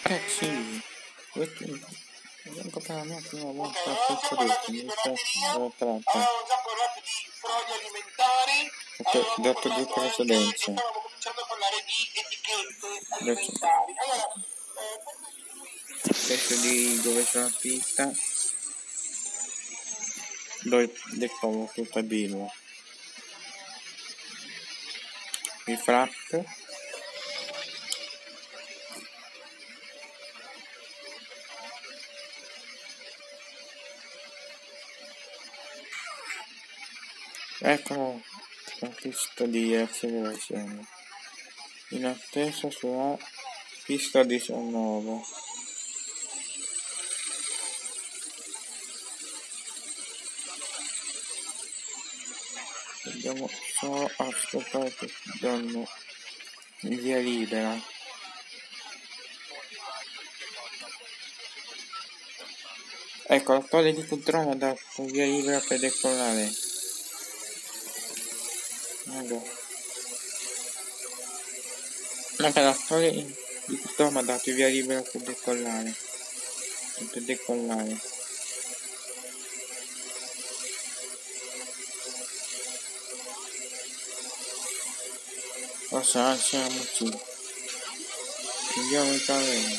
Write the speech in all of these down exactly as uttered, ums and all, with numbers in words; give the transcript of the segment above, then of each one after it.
Eh sì, questo è anche per la mia prima volta a questo detto, mi sono tratta. Avevamo già parlato di frodi alimentari, avevamo Dopo due parlato anche, precedenze. stavamo cominciando a parlare di etichette alimentari. Allora, eh, questo di dove sono pista, dove decovo tutta birra. Mi frappe. Ecco la pista di accelerazione. In attesa sulla pista diciannove. Dobbiamo solo aspettare che danno il via libera. Ecco, la torre di controllo ha dato via libera per decollare. Ecco. Anche la torre di controllo ha dato via libera per decollare. Per decollare. Forse alziamoci. Chiudiamo il terreno.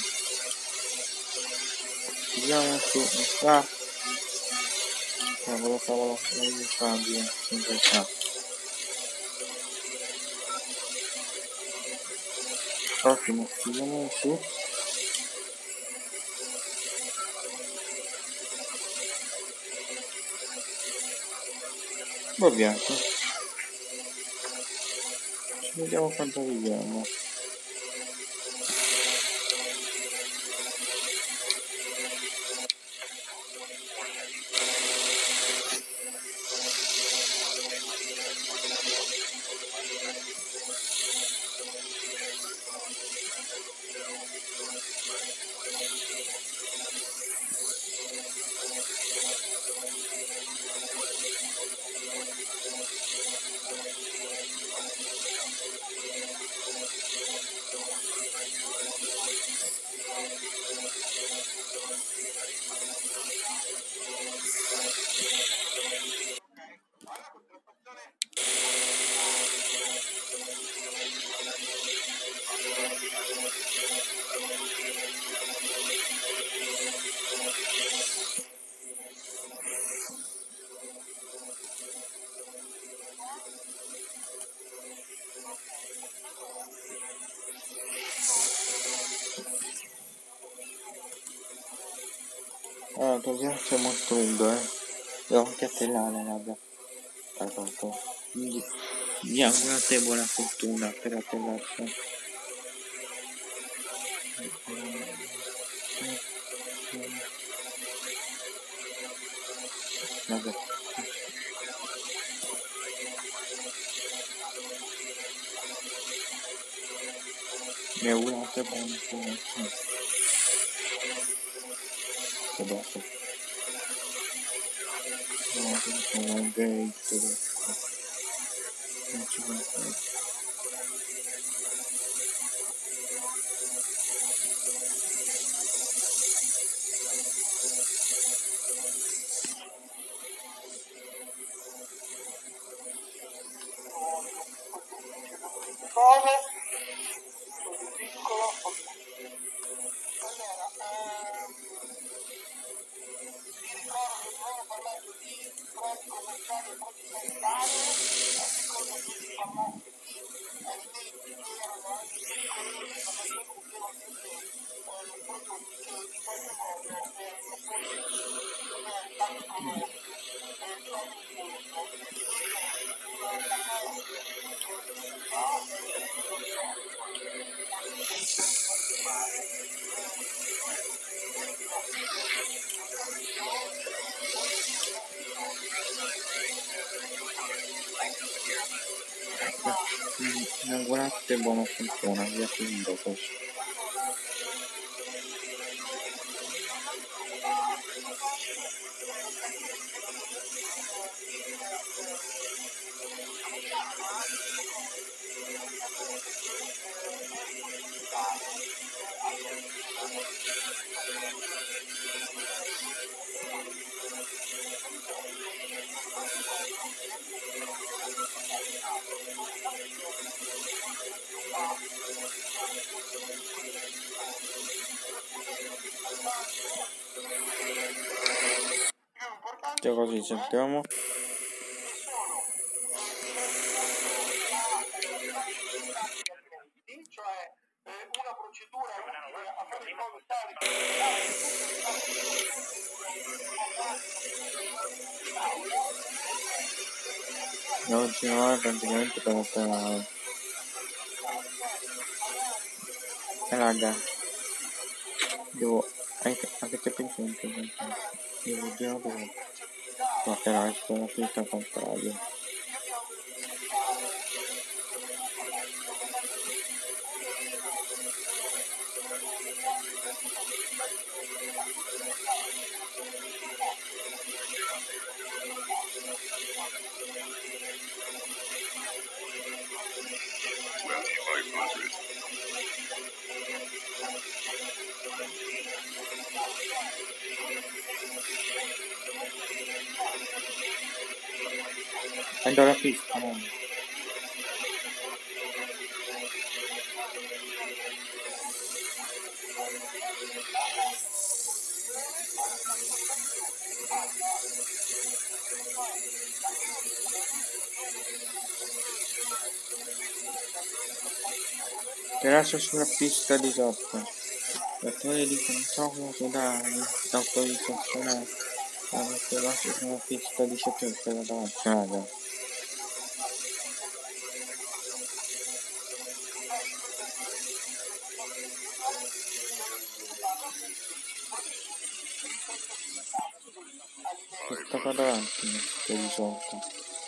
Chiudiamo su. Qua. Cavolo, cavolo, non è stabile. In realtà. Ottimo, chiudiamo su. Bobbiato. Ci vediamo quanto arriviamo. Allora, dobbiamo essere molto lungo, eh. Devo anche attellare l'abbia. Pardon. Quindi vi augurate buona fortuna per attellarsi. Vabbè. Mi augurate buona fortuna. Che dopo. No, sono un gate. Non ci vuole. cose, così piccolo. Allora, ehm, vi ricordo che abbiamo parlato di frodi commerciali e frodi sanitarie, a seconda che si parlasse di alimenti che erano anche pericolosi, ma non contenevano sempre eh, prodotti che in qualche modo erano forse non tanto economici, eh, c'è un punto. Una catástrofe Mi augurate buona fortuna, via finito questo. Già così sentiamo. Cioè eh, una procedura utile a fare in modo tale che Oggi no, è praticamente per operare. E raga, devo, anche, avete presente, devo girare per operare con la pista al contrario. Andò la pista, no? Che lascia sulla pista di sotto. L'attore di controllo che dà l'autorizzazione a mettersi sulla pista di sotto per la davanti. Questa qua davanti che di sotto.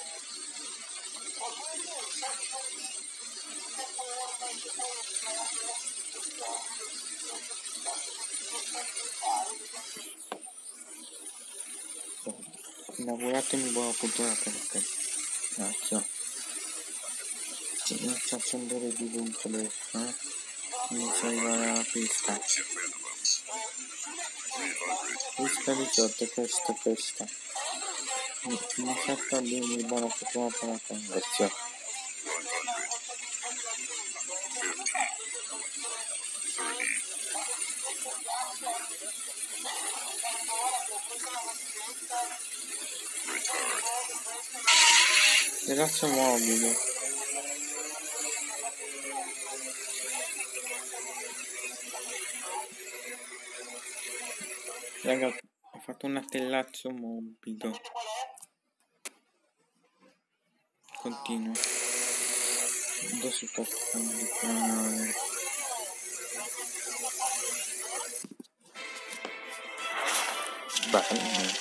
Inauguratemi buona fortuna per te. Grazie. Inizia a accendere di punto adesso, eh? Inizia a arrivare alla pista. Pista diciotto, questa, questa. Mi fatto a dirmi buona fortuna per te. Grazie. Ragazzo mobile. Raga, ho fatto un attellazzo morbido. Continua. Adesso sto facendo di canale. Bene.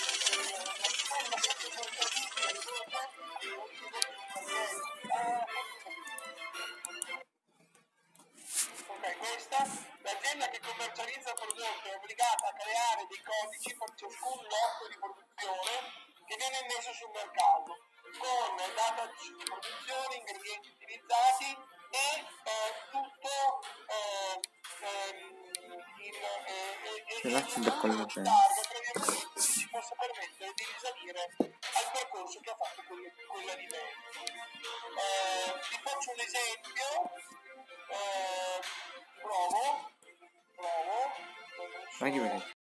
L'azienda che commercializza il prodotto è obbligata a creare dei codici per ciascun lotto di produzione che viene messo sul mercato, con data di produzione, ingredienti utilizzati e eh, tutto eh, ehm, il, eh, Che lascio da collocare. che ci possa permettere di risalire al percorso che ha fatto quell'alimento. Eh, vi faccio un esempio. Eh, provo, provo. Vai di vedere.